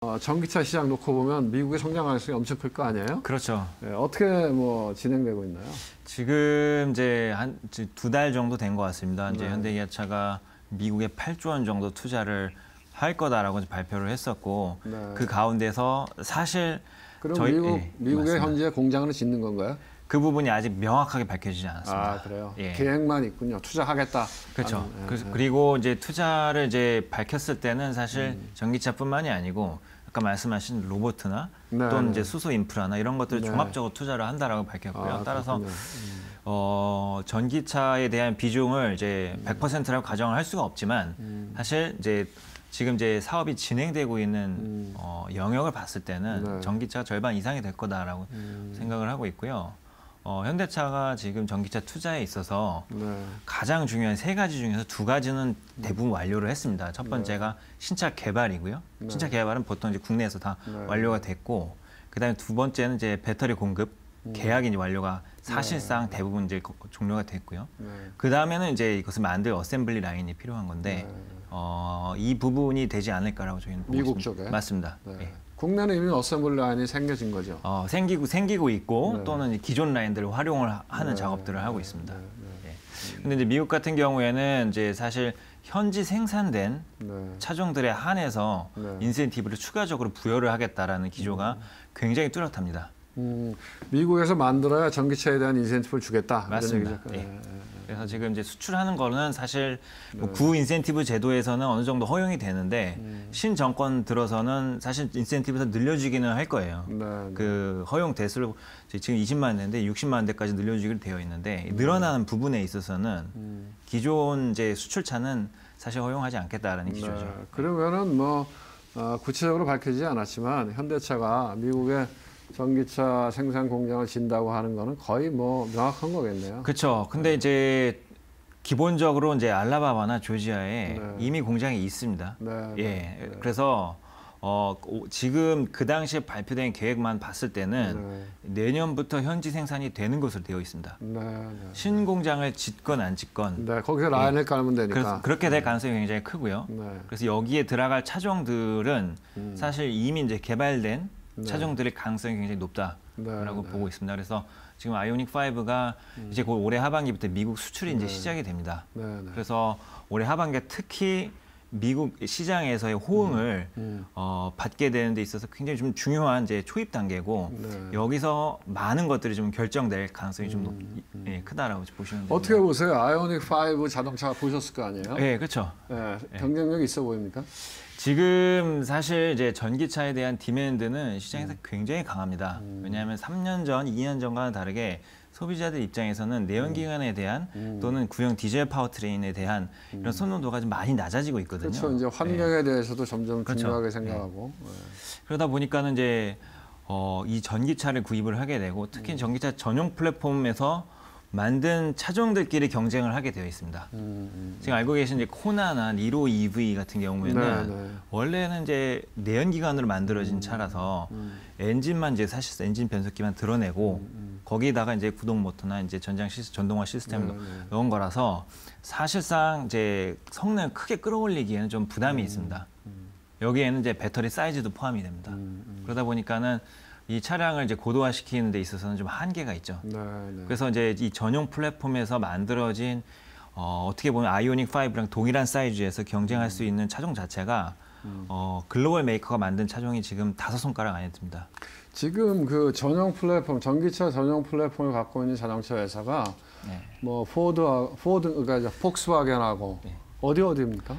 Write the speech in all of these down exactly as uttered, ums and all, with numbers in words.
어, 전기차 시장 놓고 보면 미국의 성장 가능성이 엄청 클 거 아니에요? 그렇죠. 네, 어떻게 뭐 진행되고 있나요? 지금 이제 한 두 달 정도 된 것 같습니다. 이제 네. 현대기아차가 미국에 팔조 원 정도 투자를 할 거다라고 발표를 했었고 네. 그 가운데서 사실 그럼 저희, 미국, 예, 미국에 맞습니다. 현재 공장을 짓는 건가요? 그 부분이 아직 명확하게 밝혀지지 않았습니다. 아, 그래요? 예. 계획만 있군요. 투자하겠다. 그렇죠. 하는, 예, 그, 예. 그리고 이제 투자를 이제 밝혔을 때는 사실 음. 전기차뿐만이 아니고 아까 말씀하신 로보트나 네, 또는 네. 이제 수소 인프라나 이런 것들을 네. 종합적으로 투자를 한다라고 밝혔고요. 아, 따라서 그렇군요. 음. 어, 전기차에 대한 비중을 이제 백 퍼센트라고 가정을 할 수가 없지만 음. 사실 이제 지금 이제 사업이 진행되고 있는 음. 어, 영역을 봤을 때는 네. 전기차가 절반 이상이 될 거다라고 음. 생각을 하고 있고요. 어, 현대차가 지금 전기차 투자에 있어서 네. 가장 중요한 세 가지 중에서 두 가지는 대부분 완료를 했습니다. 첫 번째가 신차 개발이고요. 네. 신차 개발은 보통 이제 국내에서 다 네. 완료가 됐고, 그다음에 두 번째는 이제 배터리 공급 음. 계약이 이제 완료가 사실상 대부분 이제 거- 종료가 됐고요. 네. 그 다음에는 이제 이것을 만들 어셈블리 라인이 필요한 건데, 네. 어, 이 부분이 되지 않을까라고 저희는 보고 미국 있습니다. 쪽에? 맞습니다. 네. 예. 국내는 이미 어셈블리 라인이 생겨진 거죠. 어, 생기고 생기고 있고 네. 또는 기존 라인들을 활용을 하- 하는 네. 작업들을 하고 네. 있습니다. 네. 네. 예. 근데 이제 미국 같은 경우에는 이제 사실 현지 생산된 네. 차종들에 한해서 네. 인센티브를 추가적으로 부여를 하겠다라는 기조가 굉장히 뚜렷합니다. 음, 미국에서 만들어야 전기차에 대한 인센티브를 주겠다. 맞습니다. 이런 얘기죠. 예. 예, 예. 그래서 지금 이제 수출하는 거는 사실 뭐 네. 구 인센티브 제도에서는 어느 정도 허용이 되는데 음. 신 정권 들어서는 사실 인센티브에서 늘려주기는 할 거예요. 네, 네. 그 허용 대수를 지금 이십만 대인데 육십만 대까지 늘려주기로 되어 있는데 늘어나는 부분에 있어서는 음. 기존 이제 수출차는 사실 허용하지 않겠다라는 기조죠. 네. 그러면은 뭐 어, 구체적으로 밝혀지지 않았지만 현대차가 미국에 전기차 생산 공장을 진다고 하는 거는 거의 뭐 명확한 거겠네요. 그렇죠. 근데 이제 기본적으로 이제 알라바마나 조지아에 네. 이미 공장이 있습니다. 네, 예. 네, 네. 그래서 어, 오- 지금 그 당시에 발표된 계획만 봤을 때는 네. 내년부터 현지 생산이 되는 것으로 되어 있습니다. 네, 네. 신 공장을 짓건 안 짓건 네, 거기서 라인을 깔면 되니까. 그래서 그렇게 될 가능성이 굉장히 크고요. 네. 그래서 여기에 들어갈 차종들은 음. 사실 이미 이제 개발된 네. 차종들의 가능성이 굉장히 높다라고 네, 네. 보고 있습니다. 그래서 지금 아이오닉 파이브가 이제 곧 올해 하반기부터 미국 수출이 이제 네. 시작이 됩니다. 네, 네. 그래서 올해 하반기에 특히 미국 시장에서의 호응을 음. 어, 받게 되는 데 있어서 굉장히 좀 중요한 이제 초입 단계고 네. 여기서 많은 것들이 좀 결정될 가능성이 좀 높, 음. 예, 크다라고 보시면 됩니다. 어떻게 보세요? 아이오닉 파이브 자동차 보셨을 거 아니에요? 예, 그렇죠. 네, 경쟁력이 있어 보입니까? 지금 사실 이제 전기차에 대한 디맨드는 시장에서 굉장히 강합니다. 음. 왜냐하면 삼 년 전, 이 년 전과는 다르게 소비자들 입장에서는 내연기관에 대한 음. 또는 구형 디젤 파워트레인에 대한 이런 선호도가 좀 많이 낮아지고 있거든요. 그렇죠. 이제 예. 환경에 대해서도 점점 그렇죠. 중요하게 생각하고. 네. 그러다 보니까는 이제 어, 이 전기차를 구입을 하게 되고 음. 특히 전기차 전용 플랫폼에서 만든 차종들끼리 경쟁을 하게 되어 있습니다. 음, 음. 지금 알고 계신 이제 코나나 니로 이브이 같은 경우에는 네, 네. 원래는 이제 내연기관으로 만들어진 차라서 음. 엔진만 이제 사실 엔진 변속기만 드러내고 음. 거기다가 이제 구동 모터나 이제 전장 시스, 전동화 시스템을 네, 네. 넣은 거라서 사실상 이제 성능을 크게 끌어올리기에는 좀 부담이 있습니다. 여기에는 이제 배터리 사이즈도 포함이 됩니다. 음, 음. 그러다 보니까는 이 차량을 이제 고도화시키는 데 있어서는 좀 한계가 있죠. 네, 네. 그래서 이제 이 전용 플랫폼에서 만들어진 어, 어떻게 보면 아이오닉 파이브랑 동일한 사이즈에서 경쟁할 수 있는 차종 자체가 음. 어, 글로벌 메이커가 만든 차종이 지금 다섯 손가락 안에 듭니다. 지금 그 전용 플랫폼, 전기차 전용 플랫폼을 갖고 있는 자동차 회사가 네. 뭐 포드, 포드, 그러니까 이제 폭스바겐하고 네. 어디 어디입니까?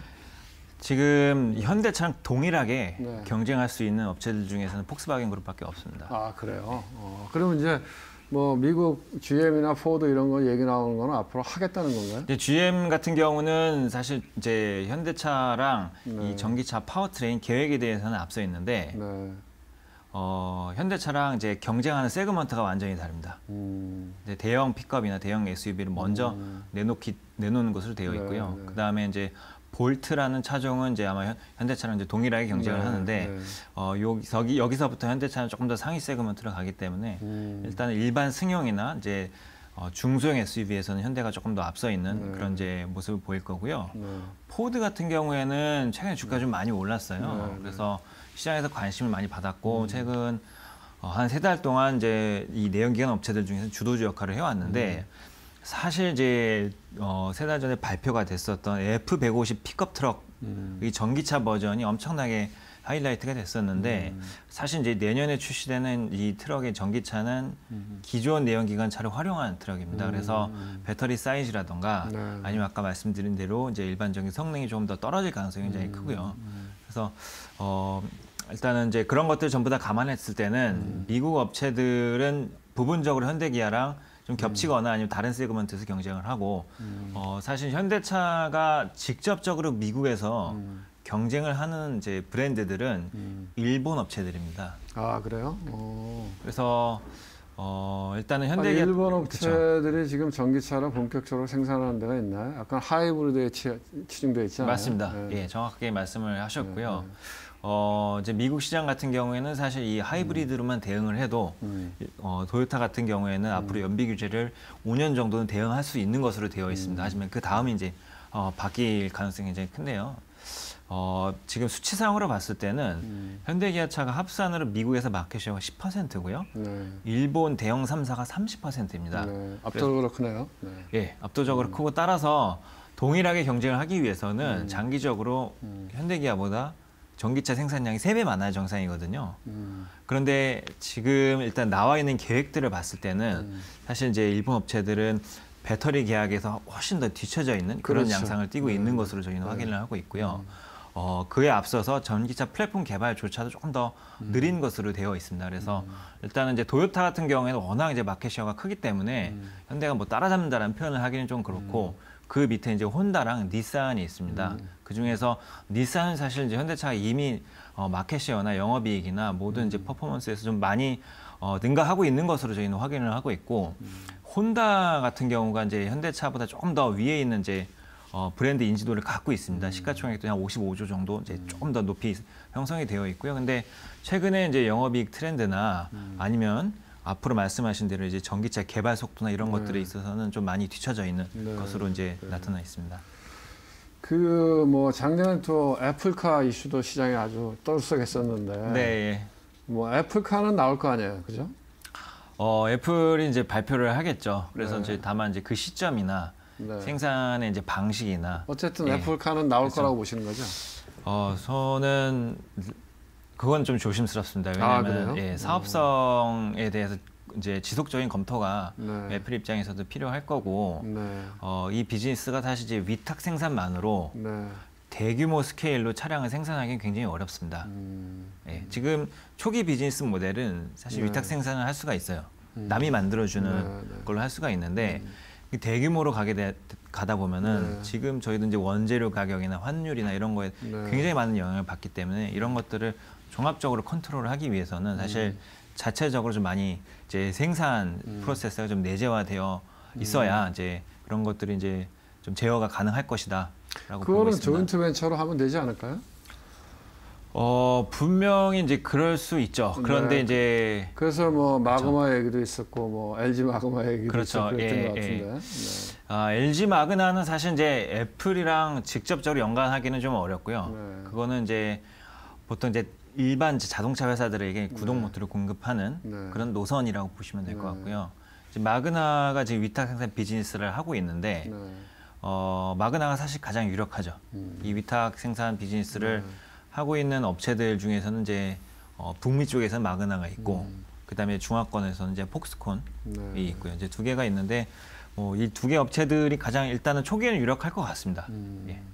지금 현대차랑 동일하게 네. 경쟁할 수 있는 업체들 중에서는 폭스바겐 그룹밖에 없습니다. 아 그래요. 어, 그러면 이제 뭐 미국 지엠이나 포드 이런 거 얘기 나오는 거는 앞으로 하겠다는 건가요? 근데 지엠 같은 경우는 사실 이제 현대차랑 네. 이 전기차 파워트레인 계획에 대해서는 앞서 있는데 네. 어, 현대차랑 이제 경쟁하는 세그먼트가 완전히 다릅니다. 음, 이제 대형 픽업이나 대형 에스유브이를 먼저 음. 내놓기 내놓는 것으로 되어 네, 있고요. 네. 그 다음에 이제 볼트라는 차종은 이제 아마 현, 현대차랑 이제 동일하게 경쟁을 네, 하는데 네. 어, 여기 여기서부터 현대차는 조금 더 상위 세그먼트로 가기 때문에 음. 일단 일반 승용이나 이제 어, 중소형 에스유브이에서는 현대가 조금 더 앞서 있는 네. 그런 이제 모습을 보일 거고요. 네. 포드 같은 경우에는 최근에 주가 좀 많이 올랐어요. 네, 네. 그래서 시장에서 관심을 많이 받았고 음. 최근 어, 한 세 달 동안 이제 이 내연기관 업체들 중에서 주도주 역할을 해왔는데 음. 사실 이제 어, 세 달 전에 발표가 됐었던 에프 백오십 픽업 트럭 음. 이 전기차 버전이 엄청나게 하이라이트가 됐었는데 음. 사실 이제 내년에 출시되는 이 트럭의 전기차는 음. 기존 내연기관 차를 활용한 트럭입니다. 음. 그래서 배터리 사이즈라던가 네. 아니면 아까 말씀드린 대로 이제 일반적인 성능이 좀 더 떨어질 가능성이 굉장히 음. 크고요. 그래서 어, 일단은 이제 그런 것들 전부 다 감안했을 때는 음. 미국 업체들은 부분적으로 현대기아랑 좀 겹치거나 아니면 다른 세그먼트에서 경쟁을 하고 음. 어, 사실 현대차가 직접적으로 미국에서 음. 경쟁을 하는 이제 브랜드들은 음. 일본 업체들입니다. 아 그래요? 오. 그래서 어, 일단은 현대 일본 업체들이 그쵸? 지금 전기차를 본격적으로 생산하는 데가 있나요? 약간 하이브리드에 치중되어 있잖아요. 맞습니다. 네. 예, 정확하게 말씀을 하셨고요. 네, 네. 어, 이제 미국 시장 같은 경우에는 사실 이 하이브리드로만 음. 대응을 해도 음. 어, 토요타 같은 경우에는 음. 앞으로 연비 규제를 오 년 정도는 대응할 수 있는 것으로 되어 있습니다. 음. 하지만 그 다음에 이제 어, 바뀔 가능성이 굉장히 큰데요. 어, 지금 수치상으로 봤을 때는 음. 현대기아차가 합산으로 미국에서 마켓시어가 십 퍼센트고요. 네. 일본 대형 삼 사가 삼십 퍼센트입니다. 네. 압도적으로 크네요. 네. 예, 압도적으로 음. 크고 따라서 동일하게 경쟁을 하기 위해서는 음. 장기적으로 음. 현대기아보다 전기차 생산량이 세 배 많아야 정상이거든요. 음. 그런데 지금 일단 나와 있는 계획들을 봤을 때는 음. 사실 이제 일본 업체들은 배터리 계약에서 훨씬 더 뒤처져 있는 그런 그렇죠. 양상을 띠고 네. 있는 것으로 저희는 네. 확인을 하고 있고요. 음. 어, 그에 앞서서 전기차 플랫폼 개발조차도 조금 더 느린 음. 것으로 되어 있습니다. 그래서 음. 일단은 이제 도요타 같은 경우에는 워낙 이제 마켓시어가 크기 때문에 음. 현대가 뭐 따라잡는다라는 표현을 하기는 좀 그렇고 음. 그 밑에 이제 혼다랑 닛산이 있습니다. 음. 그 중에서 닛산은 사실 이제 현대차가 이미 어, 마켓시어나 영업이익이나 모든 음. 이제 퍼포먼스에서 좀 많이 어, 능가하고 있는 것으로 저희는 확인을 하고 있고 음. 혼다 같은 경우가 이제 현대차보다 조금 더 위에 있는 이제 어, 브랜드 인지도를 갖고 있습니다. 음. 시가총액도 한 오십오 조 정도 이제 음. 조금 더 높이 형성이 되어 있고요. 근데 최근에 이제 영업이익 트렌드나 음. 아니면 앞으로 말씀하신 대로 이제 전기차 개발 속도나 이런 네. 것들에 있어서는 좀 많이 뒤처져 있는 네. 것으로 이제 네. 나타나 있습니다. 그 뭐 작년에 또 애플카 이슈도 시장에 아주 떠들썩했었는데, 네. 뭐 애플카는 나올 거 아니에요, 그죠? 어 애플이 이제 발표를 하겠죠. 그래서 네. 이제 다만 이제 그 시점이나 네. 생산의 이제 방식이나 어쨌든 예. 애플카는 나올 그렇죠. 거라고 보시는 거죠? 어 저는 그건 좀 조심스럽습니다. 왜냐하면 아, 예, 사업성에 대해서 이제 지속적인 검토가 네. 애플 입장에서도 필요할 거고 네. 어, 이 비즈니스가 사실 이제 위탁 생산만으로 네. 대규모 스케일로 차량을 생산하기는 굉장히 어렵습니다. 음. 예, 지금 초기 비즈니스 모델은 사실 네. 위탁 생산을 할 수가 있어요. 음. 남이 만들어주는 네, 네. 걸로 할 수가 있는데 음. 대규모로 가게 되, 가다 보면은 네. 지금 저희도 이제 원재료 가격이나 환율이나 이런 거에 네. 굉장히 많은 영향을 받기 때문에 이런 것들을 종합적으로 컨트롤을 하기 위해서는 사실 음. 자체적으로 좀 많이 이제 생산 음. 프로세스가 좀 내재화되어 있어야 음. 이제 그런 것들이 이제 좀 제어가 가능할 것이다. 라고 그거는 조인트 벤처로 하면 되지 않을까요? 어 분명히 이제 그럴 수 있죠. 그런데 네. 이제 그래서 뭐 마그마 그렇죠. 얘기도 있었고 뭐 엘지 마그마 얘기도 그렇죠. 있었고 그랬던 예, 것 같은데. 예. 네. 아, 엘지 마그나는 사실 이제 애플이랑 직접적으로 연관하기는 좀 어렵고요. 네. 그거는 이제 보통 이제 일반 자동차 회사들에게 구동 네. 모터를 공급하는 네. 그런 노선이라고 보시면 될 것 네. 같고요. 이제 마그나가 지금 위탁 생산 비즈니스를 하고 있는데 네. 어, 마그나가 사실 가장 유력하죠. 음. 이 위탁 생산 비즈니스를 네. 하고 있는 업체들 중에서는 이제 어, 북미 쪽에서는 마그나가 있고 음. 그다음에 중화권에서는 이제 폭스콘이 네. 있고요. 이제 두 개가 있는데 뭐 이 두 개 업체들이 가장 일단은 초기에는 유력할 것 같습니다. 음. 예.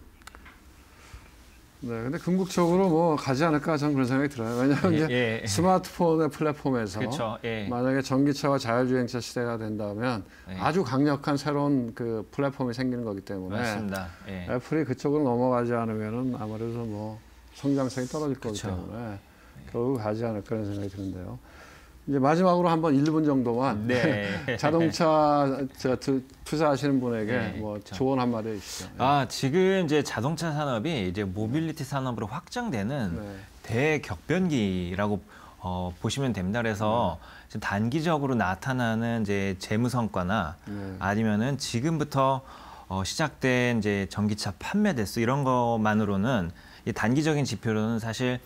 네, 근데 궁극적으로 뭐 가지 않을까 저는 그런 생각이 들어요. 왜냐하면 예, 이제 예. 스마트폰의 플랫폼에서 그렇죠, 예. 만약에 전기차와 자율주행차 시대가 된다면 예. 아주 강력한 새로운 그 플랫폼이 생기는 거기 때문에 맞습니다. 예. 애플이 그쪽으로 넘어가지 않으면은 아무래도 뭐 성장성이 떨어질 거기 그렇죠. 때문에 예. 결국 가지 않을까 그런 생각이 드는데요. 이제 마지막으로 한번 일 분 정도만 네. 자동차 저, 투자하시는 분에게 네, 뭐 그렇죠. 조언 한마디 해주시죠. 아 지금 이제 자동차 산업이 이제 모빌리티 산업으로 확장되는 네. 대격변기라고 어, 보시면 됩니다. 그래서 네. 단기적으로 나타나는 이제 재무 성과나 네. 아니면은 지금부터 어, 시작된 이제 전기차 판매 대수 이런 것만으로는 이 단기적인 지표로는 사실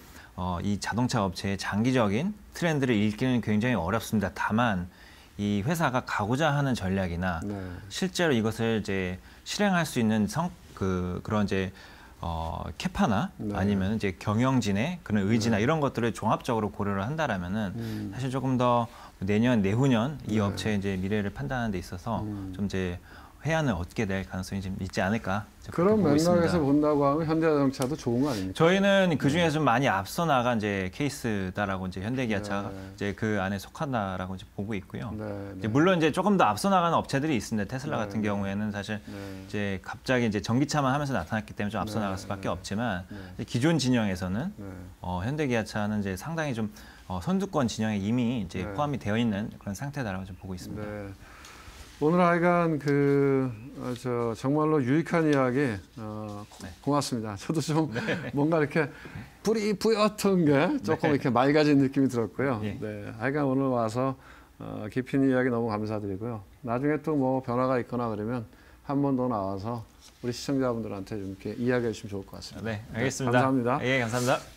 어, 이 자동차 업체의 장기적인 트렌드를 읽기는 굉장히 어렵습니다. 다만 이 회사가 가고자 하는 전략이나 네. 실제로 이것을 이제 실행할 수 있는 성, 그, 그런 이제 어, 캐파나 네. 아니면 이제 경영진의 그런 의지나 네. 이런 것들을 종합적으로 고려를 한다라면은 음. 사실 조금 더 내년, 내후년 이 네. 업체의 이제 미래를 판단하는 데 있어서 음. 좀 이제 해안을 얻게 될 가능성이 좀 있지 않을까. 그런 보고 맥락에서 있습니다. 본다고 하면 현대자동차도 좋은 거 아닙니까? 저희는 그 중에서 좀 많이 앞서 나간 이제 케이스다라고 이제 현대기아차가 네. 이제 그 안에 속한다라고 이제 보고 있고요. 네, 이제 네. 물론 이제 조금 더 앞서 나가는 업체들이 있습니다. 테슬라 네, 같은 네. 경우에는 사실 네. 이제 갑자기 이제 전기차만 하면서 나타났기 때문에 좀 앞서 네, 나갈 수밖에 네. 없지만 네. 이제 기존 진영에서는 네. 어, 현대기아차는 이제 상당히 좀 어, 선두권 진영에 이미 이제 네. 포함이 되어 있는 그런 상태다라고 좀 보고 있습니다. 네. 오늘 하여간 그, 어, 저, 정말로 유익한 이야기, 어, 고, 네. 고맙습니다. 저도 좀 뭔가 이렇게 뿌리 뿌옇던 게 조금 네. 이렇게 맑아진 느낌이 들었고요. 예. 네. 하여간 오늘 와서 어, 깊이 있는 이야기 너무 감사드리고요. 나중에 또 뭐 변화가 있거나 그러면 한 번 더 나와서 우리 시청자분들한테 좀 이렇게 이야기해 주시면 좋을 것 같습니다. 네, 알겠습니다. 네, 감사합니다. 예, 감사합니다.